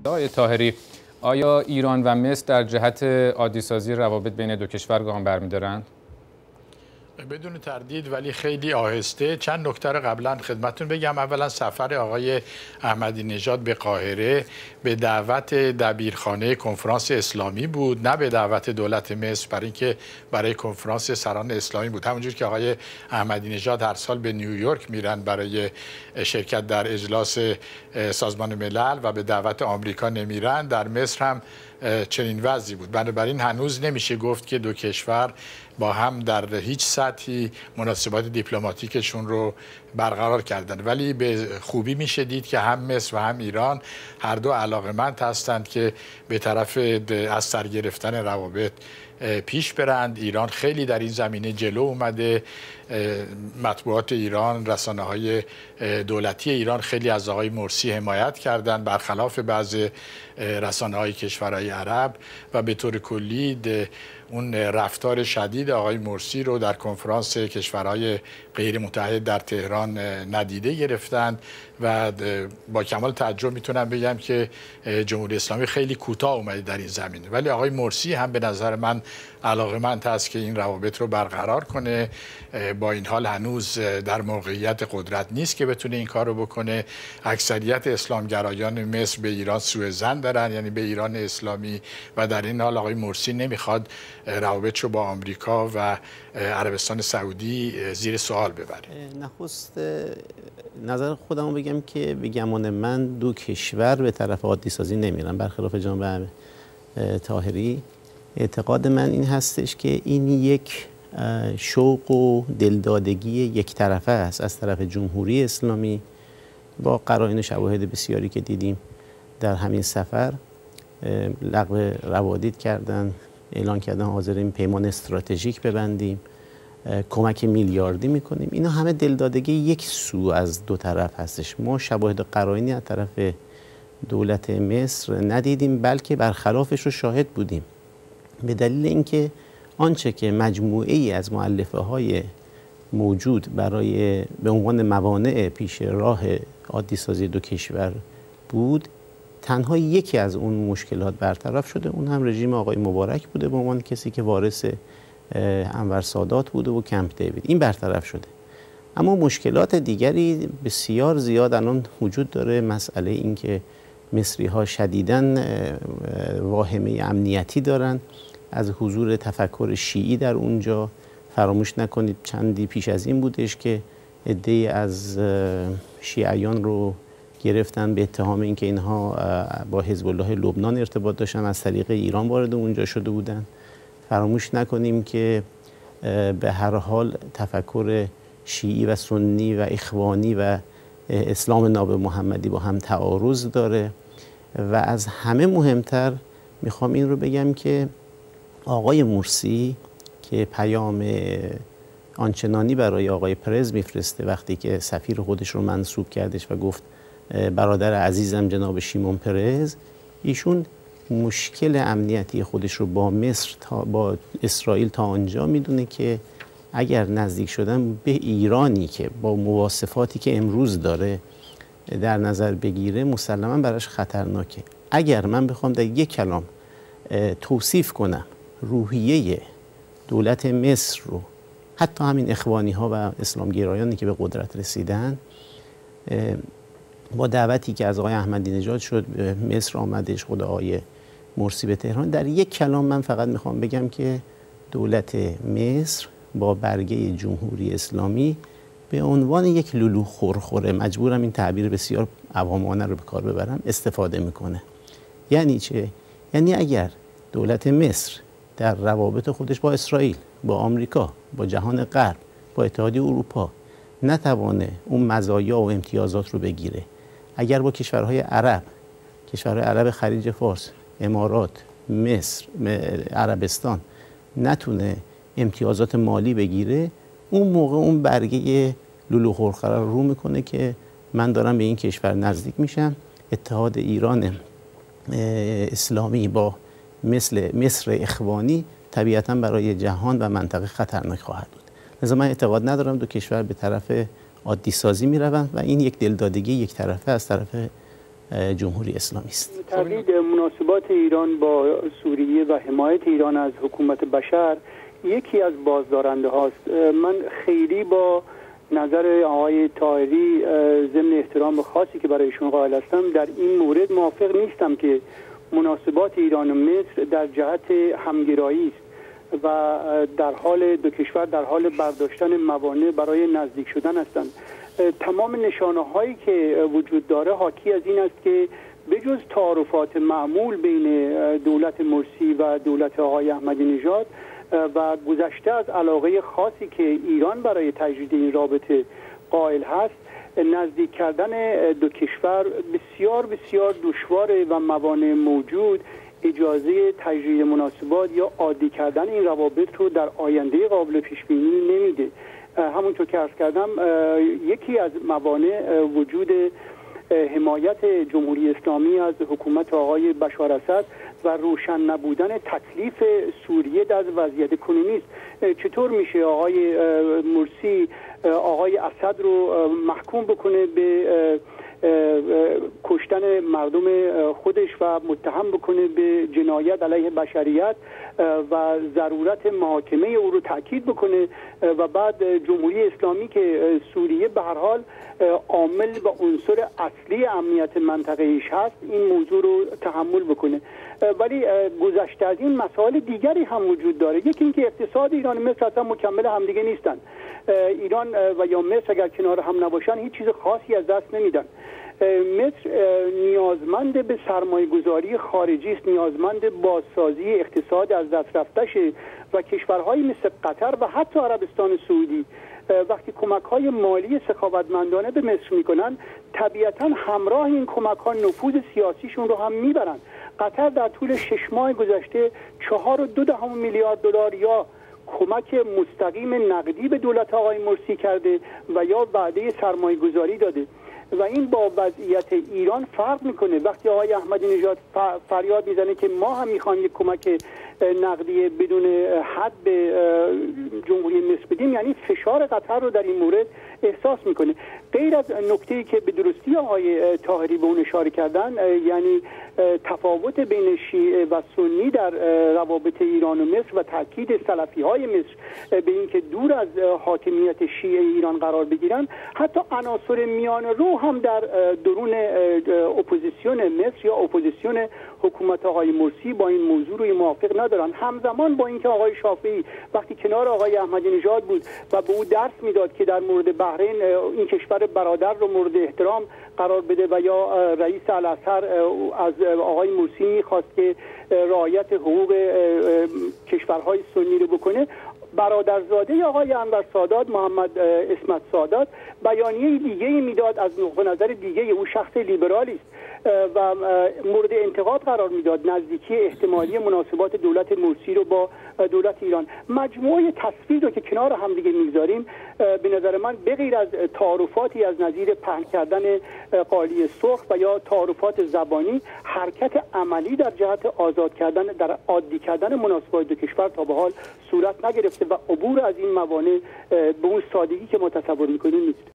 آقای طاهری، آیا ایران و مصر در جهت عادی‌سازی روابط بین دو کشور گام برمی‌دارند؟ بدون تردید، ولی خیلی آهسته. چند نکته رو قبلا خدمتتون بگم. اولا سفر آقای احمدی نژاد به قاهره به دعوت دبیرخانه کنفرانس اسلامی بود، نه به دعوت دولت مصر، برای اینکه برای کنفرانس سران اسلامی بود. همونجور که آقای احمدی نژاد هر سال به نیویورک میرن برای شرکت در اجلاس سازمان ملل و به دعوت آمریکا نمیرن، در مصر هم چنین وضعی بود. بنابراین هنوز نمیشه گفت که دو کشور با هم در هیچ سطحی مناسبات دیپلماتیکشون رو برقرار کردن، ولی به خوبی میشه دید که هم مصر و هم ایران هر دو علاقمند هستند که به طرف از سر گرفتن روابط پیش برند. ایران خیلی در این زمینه جلو اومده. مطبوعات ایران، رسانه‌های دولتی ایران خیلی از آقای مرسی حمایت کردند، برخلاف بعض رسانه‌های کشورهای عرب، و به طور کلی اون رفتار شدید آقای مرسی رو در کنفرانس کشورهای غیر متحد در تهران ندیده گرفتند و با کمال تعجب میتونم بگم که جمهوری اسلامی خیلی کوتاه اومده در این زمینه. ولی آقای مرسی هم به نظر من علاقمند هست که این روابط رو برقرار کنه. با این حال هنوز در موقعیت قدرت نیست که بتونه این کار رو بکنه. اکثریت اسلامگرایان مصر به ایران سوء ظن دارن، یعنی به ایران اسلامی، و در این حال آقای مرسی نمیخواد روابط رو با آمریکا و عربستان سعودی زیر سوال ببره. نخست نظر خودمو بگم که به گمان من دو کشور به طرف عادی سازی نمیرن. برخلاف جناب طاهری، اعتقاد من این هستش که این یک شوق و دلدادگی یک طرفه است از طرف جمهوری اسلامی با قرائن شواهد بسیاری که دیدیم در همین سفر. لغو روادید کردن، اعلان کردن حاضریم پیمان استراتژیک ببندیم، کمک میلیاردی میکنیم. اینا همه دلدادگی یک سو از دو طرف هستش. ما شواهد قرائنی از طرف دولت مصر ندیدیم، بلکه برخلافش رو شاهد بودیم، به دلیل اینکه آنچه که مجموعه ای از مؤلفه های موجود برای به عنوان موانع پیش راه عادی سازی دو کشور بود، تنها یکی از اون مشکلات برطرف شده. اون هم رژیم آقای مبارک بوده به عنوان کسی که وارث انور سادات بوده و کمپ دیوید. این برطرف شده، اما مشکلات دیگری بسیار زیاد الان وجود داره. مسئله این که مصری ها شدیداً واهمه امنیتی دارن از حضور تفکر شیعی در اونجا. فراموش نکنید چندی پیش از این بودش که عده‌ای از شیعیان رو گرفتن به اتهام اینکه اینها با حزب الله لبنان ارتباط داشتن، از طریق ایران وارد اونجا شده بودن. فراموش نکنیم که به هر حال تفکر شیعی و سنی و اخوانی و اسلام ناب محمدی با هم تعارض داره. و از همه مهمتر میخوام این رو بگم که آقای مرسی که پیام آنچنانی برای آقای پرز میفرسته وقتی که سفیر خودش رو منصوب کردش و گفت برادر عزیزم جناب شیمون پرز، ایشون مشکل امنیتی خودش رو با مصر با اسرائیل تا آنجا میدونه که اگر نزدیک شدن به ایرانی که با مواصفاتی که امروز داره در نظر بگیره، مسلما براش خطرناکه. اگر من بخوام در یک کلام توصیف کنم روحیه دولت مصر رو، حتی همین اخوانی ها و اسلامگرایانی که به قدرت رسیدن، با دعوتی که از آقای احمدی نژاد شد به مصر آمدش، خود آقای مرسی به تهران، در یک کلام من فقط میخوام بگم که دولت مصر با برگه جمهوری اسلامی به عنوان یک لولو خورخوره، مجبورم این تعبیر بسیار عوامانه رو به کار ببرم، استفاده میکنه. یعنی چه؟ یعنی اگر دولت مصر در روابط خودش با اسرائیل، با آمریکا، با جهان غرب، با اتحادیه اروپا نتوانه اون مزایا و امتیازات رو بگیره، اگر با کشورهای عرب خلیج فارس، امارات، مصر، عربستان نتونه امتیازات مالی بگیره، اون موقع اون برگه لولو خورخوره رو میکنه که من دارم به این کشور نزدیک میشم. اتحاد ایران اسلامی با مصر اخوانی طبیعتاً برای جهان و منطقه خطرناک خواهد بود. لذا من اعتقاد ندارم دو کشور به طرف عادی سازی می روند و این یک دلدادگی یک طرفه از طرف جمهوری اسلامی است. تردید مناسبات ایران با سوریه و حمایت ایران از حکومت بشر یکی از بازدارنده هاست. من خیلی با نظر آقای طاهری ضمن احترام خاصی که برایشون قائل هستم در این مورد موافق نیستم که مناسبات ایران و مصر در جهت همگرایی است و در حال دو کشور در حال برداشتن موانع برای نزدیک شدن هستند. تمام نشانه هایی که وجود داره حاکی از این است که بجز تعارفات معمول بین دولت مرسی و دولت آقای احمدی نژاد و گذشته از علاقه خاصی که ایران برای تجدید این رابطه قائل هست، نزدیک کردن دو کشور بسیار بسیار دشواره و موانع موجود اجازه تجدید مناسبات یا عادی کردن این روابط رو در آینده قابل پیش بینی نمیده. همونطور که عرض کردم یکی از موانع وجود حمایت جمهوری اسلامی از حکومت آقای بشار اسد و روشن نبودن تکلیف سوریه در وضعیت کنونی است. چطور میشه آقای مرسی آقای اسد رو محکوم بکنه به کشتن مردم خودش و متهم بکنه به جنایت علیه بشریت و ضرورت محاکمه او رو تاکید بکنه و بعد جمهوری اسلامی که سوریه به هر حال عامل و عنصر اصلی امنیت منطقه ایش هست این موضوع رو تحمل بکنه. ولی گذشته از این مسائل دیگری هم وجود داره. یکی اینکه اقتصاد ایران و مصر اصلا مکمل همدیگه نیستن. ایران و یا مصر اگر کنار هم نباشن هیچ چیز خاصی از دست نمیدن. مصر نیازمند به سرمایه گذاری خارجی است، نیازمند بازسازی اقتصاد از دست رفتشه و کشورهای مثل قطر و حتی عربستان سعودی وقتی کمک‌های مالی سخاوتمندانه به مصر میکنن طبیعتاً همراه این کمک‌ها نفوذ سیاسیشون رو هم میبرن. قطر در طول 6 ماه گذشته 4.2 میلیارد دلار یا کمک مستقیم نقدی به دولت آقای مرسی کرده و یا وعده سرمایه گذاری داده و این با وضعیت ایران فرق میکنه. وقتی آقای احمدی نژاد فریاد میزنه که ما هم میخوایم یک کمک نقدی بدون حد به جمهوری مصر بدیم، یعنی فشار قطر رو در این مورد احساس میکنه. غیر از نکته‌ای که به درستی آقای طاهری به اون اشاره کردن، یعنی تفاوت بین شیعه و سنی در روابط ایران و مصر و تاکید سلفی‌های مصر به اینکه دور از حاکمیت شیعه ایران قرار بگیرن، حتی عناصر میان رو هم در درون اپوزیسیون مصر یا اپوزیسیون حکومت آقای مرسی با این موضوع روی موافق ندارن. همزمان با اینکه آقای شافعی وقتی کنار آقای احمدی نژاد بود و به او درس میداد که در مورد بحرین این کشور برادر رو مورد احترام قرار بده و یا رئیس الازهر از آقای مرسی میخواست که رعایت حقوق کشورهای سنی رو بکنه، برادرزاده آقای انور سادات محمد اسمت سادات بیانیه دیگه‌ای میداد از نقطه نظر دیگه. او شخص لیبرالی است و مورد انتقاد قرار میداد نزدیکی احتمالی مناسبات دولت مرسی رو با دولت ایران. مجموعه تصویر رو که کنار هم دیگه میگذاریم به نظر من بغیر از تعارفاتی از نظیر پهن کردن قالی سرخ و یا تعارفات زبانی، حرکت عملی در جهت آزاد کردن در عادی کردن مناسبات دو کشور تا به حال صورت نگرفته و عبور از این موانع به اون سادگی که ما تصور میکنیم نیست.